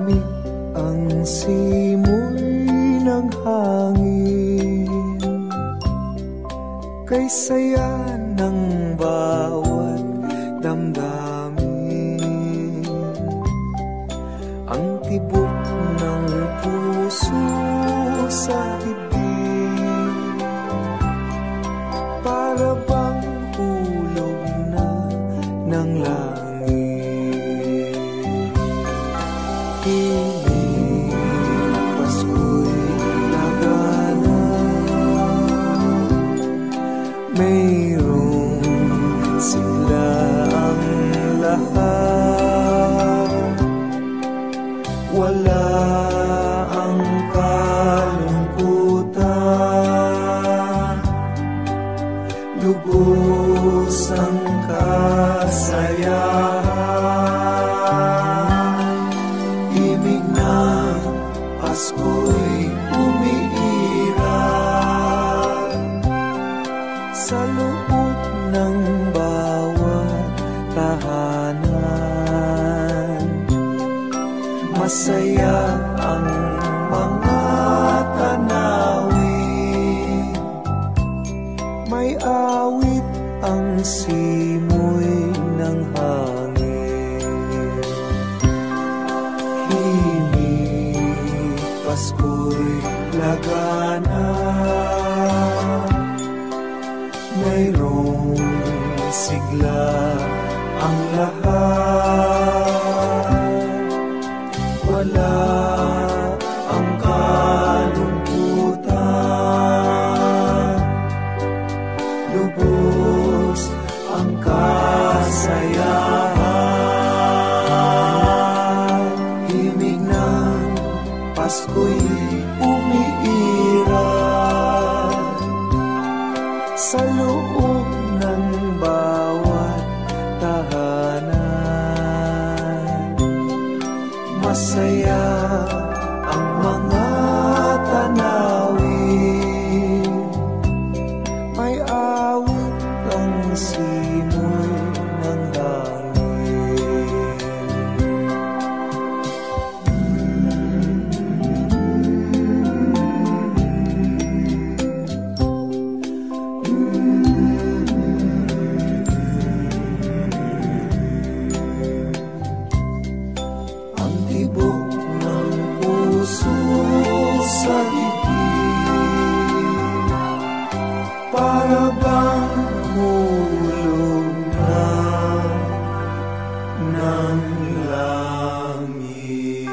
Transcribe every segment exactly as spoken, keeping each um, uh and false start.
Lamig ang simoy ng hangin, kay saya ng bawat damdamin. Ang tibok ng puso sa dibdib, para bang hulog na ng langit. Himig, Pasko'y lagana, mayroong sigla ang lahat. Wala ang kalungkutan, lubos ang kasayahan. Himig ng Pasko'y umiiral sa loob ng bawat tahanan. Masaya ang mga tanawin, may awit ang simoy ng hangin. Himig, Pasko'y lagana, mayroong sigla ang lahat. Wala ang kalungkutan, lubos ang kasayahan. Himig ng Pasko'y umiiral sa loob ng bawat tahanan. Masaya ang mga tanawin, may awit ang simoy ng hangin. Ang tibok ng puso sa dibdib, para bang hulog na ng langit.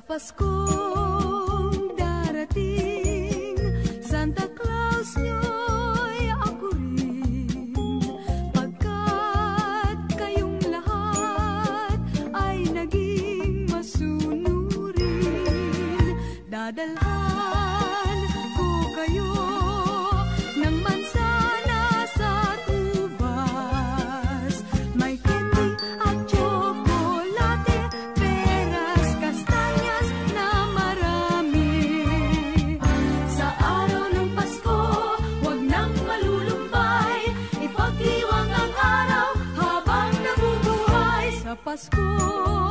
Paskong darating, Santa Claus nyo'y ako rin, pagkat kayong lahat ay naging masunurin. Dadalhan ko kayo ng mansana sa tubas, may candy at tsokolate, peras, kastanyas na marami. Sa araw ng Pasko, huwag nang malulumbay, ipagdiwang ang araw habang nabubuhay. Sa Pasko